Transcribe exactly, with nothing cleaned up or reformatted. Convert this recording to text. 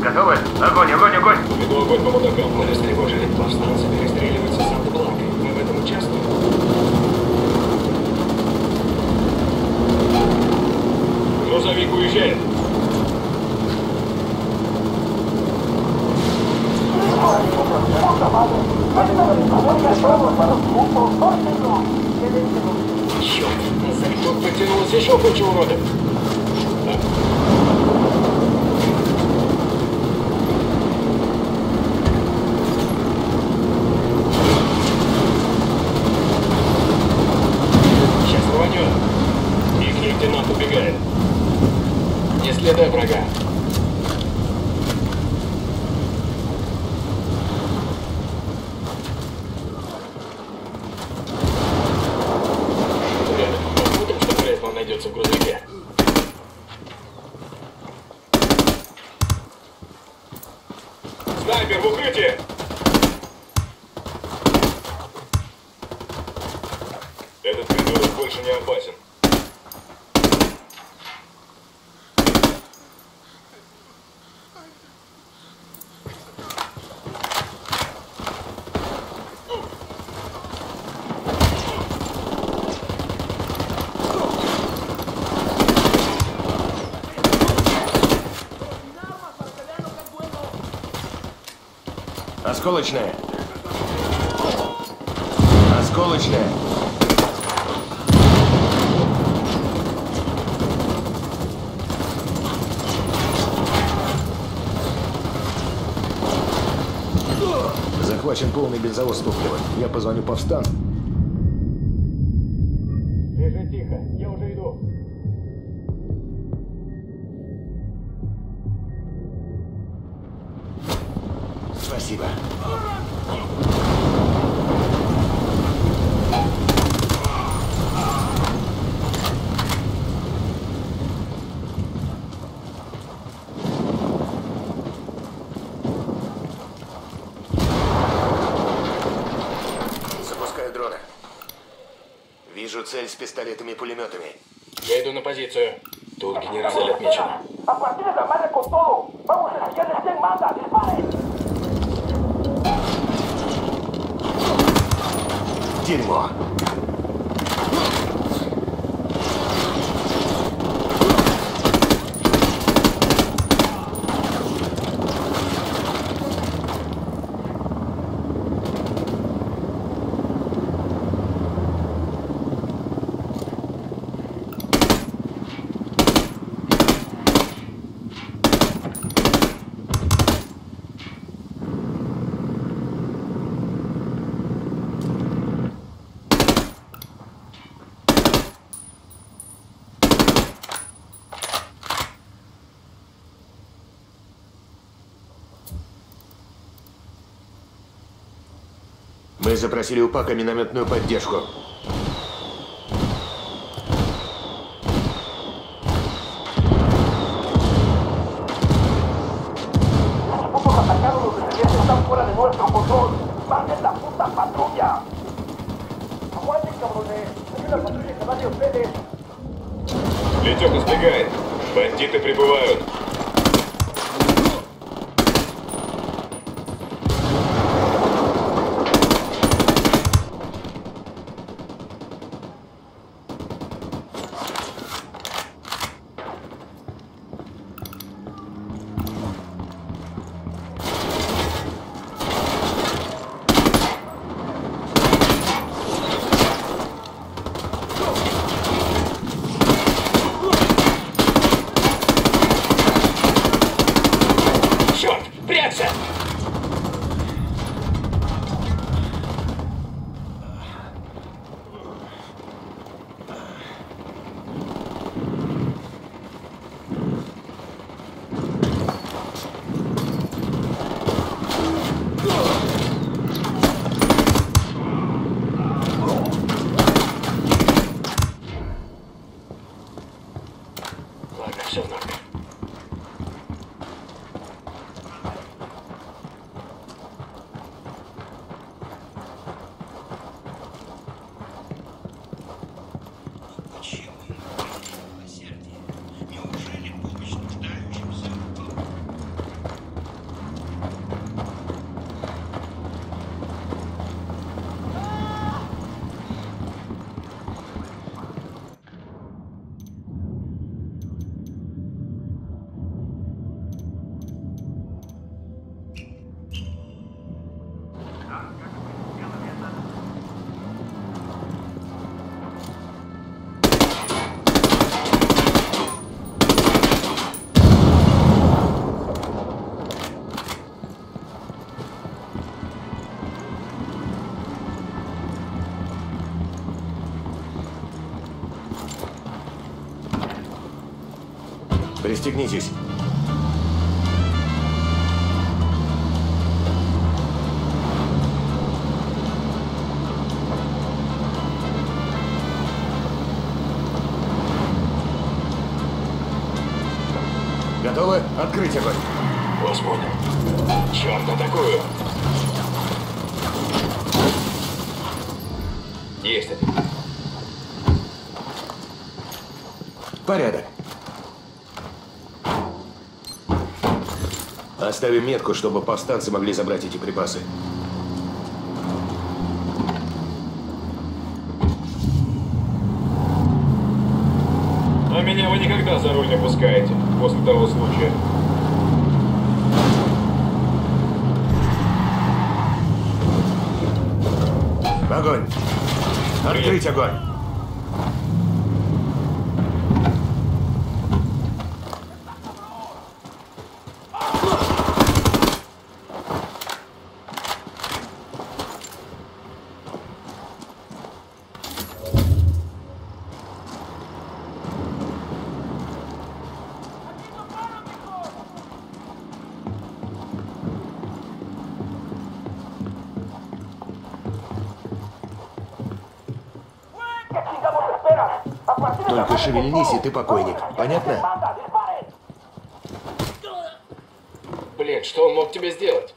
Готовы? Огонь, огонь, огонь! Веду огонь по мудакам. Мы растревожили. Повстанцы перестреливаются с автобланкой. Мы в этом участвуем. Грузовик уезжает. Черт, тут подтянулось еще куча уродов. Сейчас рванет. Их лейтенант убегает. Не следуй врага. Найдется в грузовике. Снайпер в укрытии! Этот придурок больше не опасен. Осколочная. Осколочная. Захвачен полный бензовоз с топливом. Я позвоню повстанцам. Лежи тихо, я уже иду. Спасибо. Запускаю дрона. Вижу цель с пистолетами и пулеметами. Я иду на позицию. Тут генерал цель отмечена. Дерьмо. Мы запросили у ПАКа минометную поддержку. Летеха сбегает. Бандиты прибывают. Пристегнитесь. Готовы? Открыть огонь. Вас понял. Черт, атакую. Есть один. Порядок. Оставим метку, чтобы повстанцы могли забрать эти припасы. А меня вы никогда за руль не пускаете после того случая. Огонь! Открыть огонь! Только шевельнись, и ты покойник. Понятно? Блин, что он мог тебе сделать?